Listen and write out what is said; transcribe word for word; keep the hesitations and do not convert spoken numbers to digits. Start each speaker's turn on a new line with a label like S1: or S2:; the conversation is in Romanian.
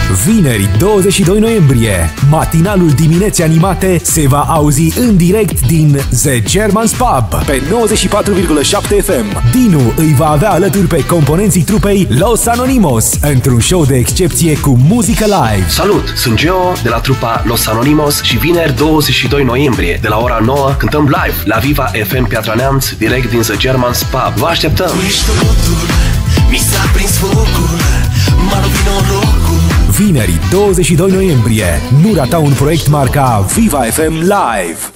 S1: Vineri, douăzeci și doi noiembrie, matinalul dimineții animate se va auzi în direct din The Germans Pub pe nouăzeci și patru virgulă șapte F M. Dinu îi va avea alături pe componenții trupei Los Anonymos într-un show de excepție cu muzică live.
S2: Salut, sunt Geo de la trupa Los Anonymos și vineri douăzeci și doi noiembrie de la ora nouă cântăm live la Viva F M Piatra Neamț, direct din The Germans Pub. Vă așteptăm!
S3: Mi s-a prins focul, m-a lovit norocul.
S1: Vineri, douăzeci și doi noiembrie, nu rata un proiect marca Viva F M Live.